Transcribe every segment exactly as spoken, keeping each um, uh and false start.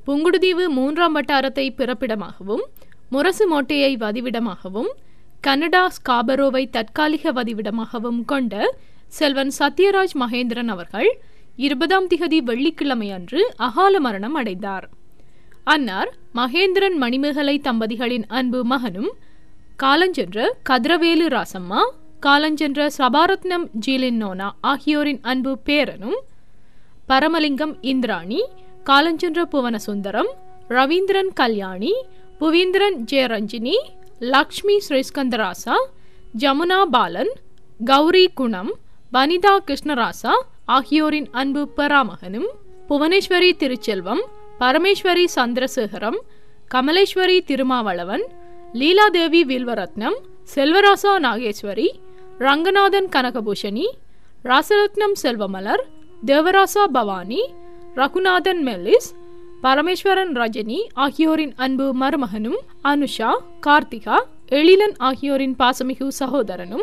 புங்குடுதீவு மூன்றாம் வட்டாரத்தை பிறப்பிடமாகவும் முரசு மோட்டையை வதிவிடமாகவும் கனடா ஸ்காபரோவை தற்காலிக வதிவிடமாகவும் கொண்ட செல்வன் சத்யராஜ் மகேந்திரன் அவர்கள் இருபதாம் திகதி வெள்ளிக்கிழமை அன்று அகால மரணம் அடைந்தார். அன்னார் மகேந்திரன் மணிமேகலை தம்பதிகளின் அன்பு மகனும் காலஞ்சென்ற கதிரவேலு ராசம்மா, காலஞ்சென்ற சபாரத்னம் ஜீலின்னோனா ஆகியோரின் அன்பு பேரனும், பரமலிங்கம் இந்திராணி, காலஞ்சென்ற புவனசுந்தரம், ரவீந்திரன் கல்யாணி, புவீந்திரன் ஜெயரஞ்சினி, லக்ஷ்மி ஸ்ரீஸ்கந்தராசா, ஜமுனா பாலன், கௌரி குணம், வனிதா கிருஷ்ணராசா ஆகியோரின் அன்பு பெறாமகனும், புவனேஸ்வரி திருச்செல்வம், பரமேஸ்வரி சந்திரசேகரம், கமலேஸ்வரி திருமாவளவன், லீலாதேவி வில்வரத்னம், செல்வராசா நாகேஸ்வரி, ரங்கநாதன் கனகபூஷணி, ராசரத்னம் செல்வமலர், தேவராசா பவானி, ரகுநாதன் மெல்லிஸ், பரமேஸ்வரன் ரஜினி ஆகியோரின் அன்பு மருமகனும், அனுஷா, கார்த்திகா, எழிலன் ஆகியோரின் பாசமிகு சகோதரனும்,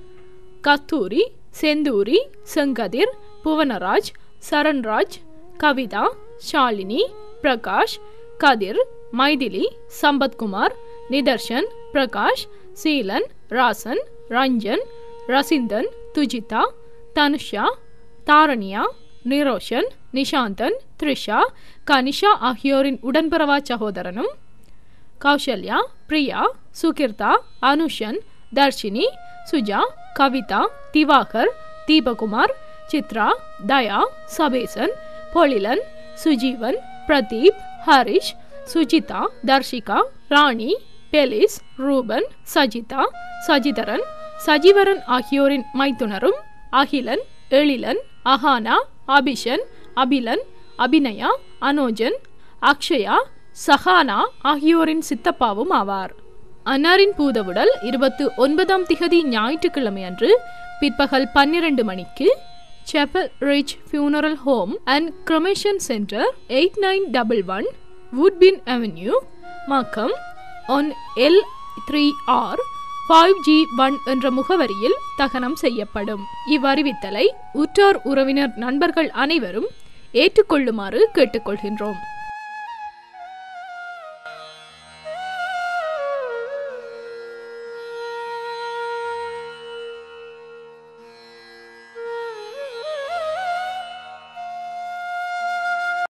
கஸ்தூரி, செந்தூரி, செங்கதிர், புவனராஜ், சரண்ராஜ், கவிதா, ஷாலினி, பிரகாஷ், கதிர், மைதிலி, சம்பத்குமார், நிதர்ஷன், பிரகாஷ், சீலன், ராசன், ரஞ்சன், ரசிந்தன், துஜிதா, தனுஷா, தாரணியா, நிரோஷன், நிஷாந்தன், த்ரிஷா, கனிஷா ஆகியோரின் உடன்பிறவா சகோதரனும், கௌசல்யா, பிரியா, சுகிர்தா, அனுஷன், தர்ஷினி, சுஜா, கவிதா, திவாகர், தீபகுமார், சித்ரா, தயா, சபேசன், பொழிலன், சுஜீவன், பிரதீப், ஹரிஷ், சுஜிதா, தர்ஷிகா, ராணி, பெலிஸ், ரூபன், சஜிதா, சஜிதரன், சஜீவரன் ஆகியோரின் மைத்துனரும், அகிலன், எழிலன், அஹானா, அபிஷன், அபிலன், அபிநயா, அனோஜன், அக்ஷயா, சஹானா ஆகியோரின் சித்தப்பாவும் ஆவார். அன்னாரின் பூதவுடல் இருபத்தி ஒன்பதாம் திகதி ஞாயிற்றுக்கிழமை அன்று பிற்பகல் பன்னிரண்டு மணிக்கு Chapel Ridge Funeral Home and Cremation Centre, eight nine one one Woodbine Avenue, Markham, one L three R five G one என்ற முகவரியில் தகனம் செய்யப்படும். இவ்வறிவித்தலை உற்றார் உறவினர் நண்பர்கள் அனைவரும் ஏற்றுக்கொள்ளுமாறு கேட்டுக்கொள்கின்றோம்.